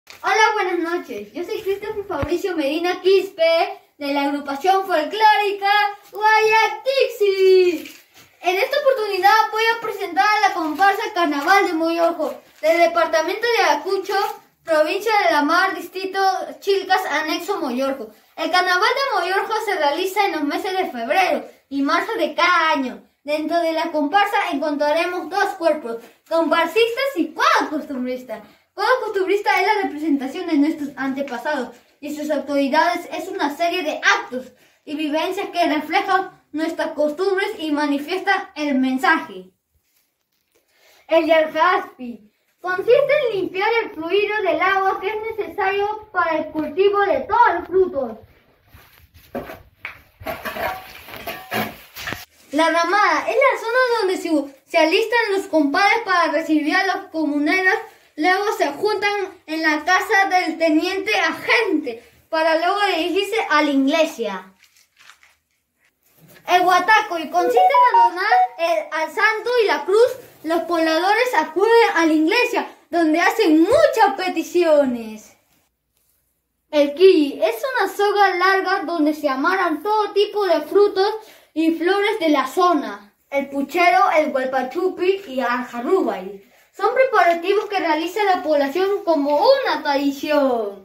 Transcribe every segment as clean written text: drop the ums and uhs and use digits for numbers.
Hola, buenas noches. Yo soy Christopher Fabricio Medina Quispe de la agrupación folclórica Guayactixi. En esta oportunidad voy a presentar a la comparsa Carnaval de Mollorjo del departamento de Ayacucho, provincia de La Mar, distrito Chilcas, anexo Mollorjo. El Carnaval de Mollorjo se realiza en los meses de febrero y marzo de cada año. Dentro de la comparsa encontraremos dos cuerpos, comparsistas y cuadro costumbrista. Cuadro costumbrista es la representación de nuestros antepasados y sus autoridades es una serie de actos y vivencias que reflejan nuestras costumbres y manifiestan el mensaje. El Yarjaspi consiste en limpiar el fluido del agua que es necesario para el cultivo de todos los frutos. La ramada es la zona donde se alistan los compadres para recibir a los comuneros. Luego se juntan en la casa del teniente agente para luego dirigirse a la iglesia. El Huatacoy consiste en adornar al santo y la cruz. Los pobladores acuden a la iglesia donde hacen muchas peticiones. El Quilli es una soga larga donde se amarran todo tipo de frutos y flores de la zona. El Puchero, el Hualpachupi y el Jarrubay son preparativos que realiza la población como una tradición.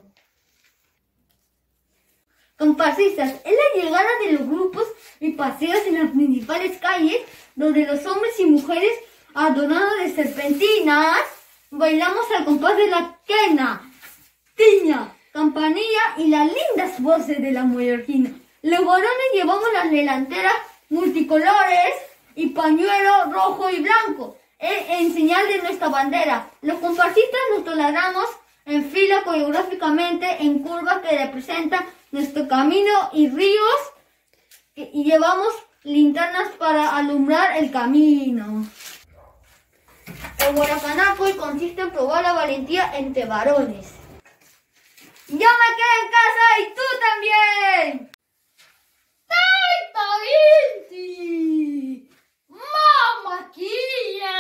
Comparsistas es la llegada de los grupos y paseos en las principales calles donde los hombres y mujeres adornados de serpentinas bailamos al compás de la quena, tiña, campanilla y las lindas voces de la mollorquina. Los varones llevamos las delanteras multicolores y pañuelo rojo y blanco en señal de nuestra bandera. Los comparsistas nos toleramos en fila coreográficamente en curvas que representan nuestro camino y ríos y llevamos linternas para alumbrar el camino. El Guaracanacoy consiste en probar la valentía entre varones. ¡Yo me quedo en casa y tú también! ¡Taita Inti! ¡Mamaquilla!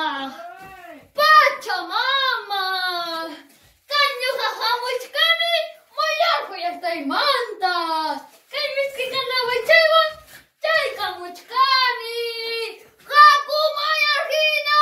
¡Pachamama! ¡Caño jajamuichcani! ¡Mollorjo ya está en manta! ¡Cañmitzquicana huichego! ¡Chaycamuchcani! ¡Jacu mollorjina!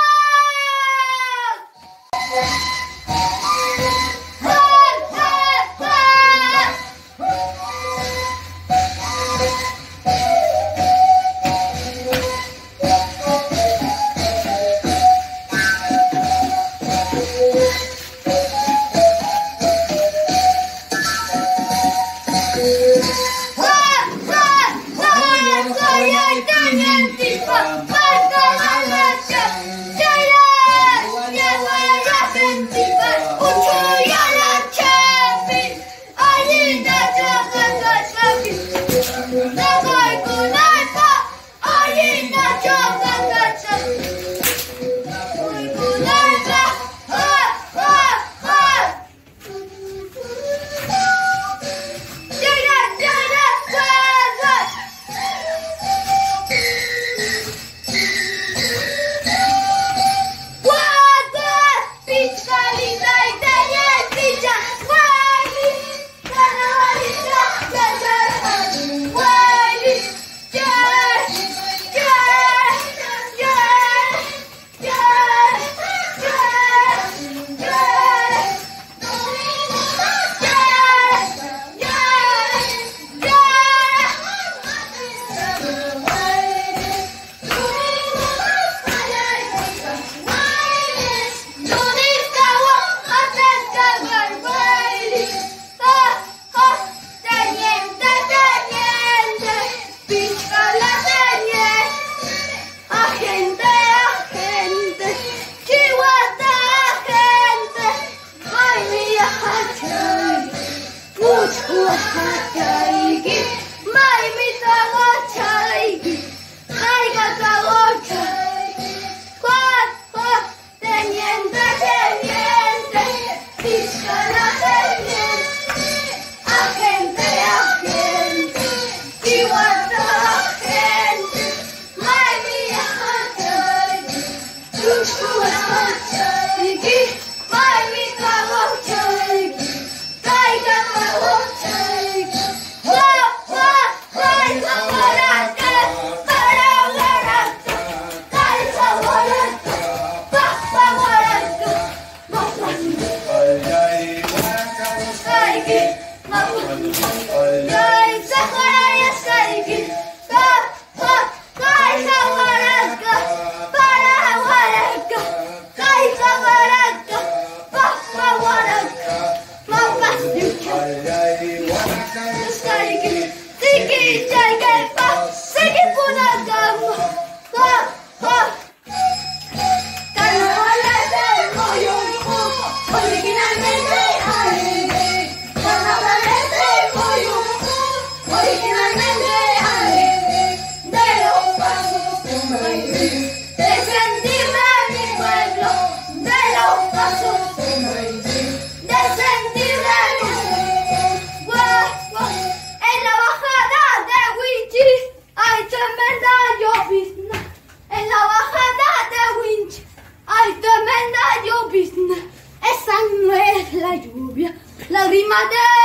Thank you. La lluvia, lágrimas de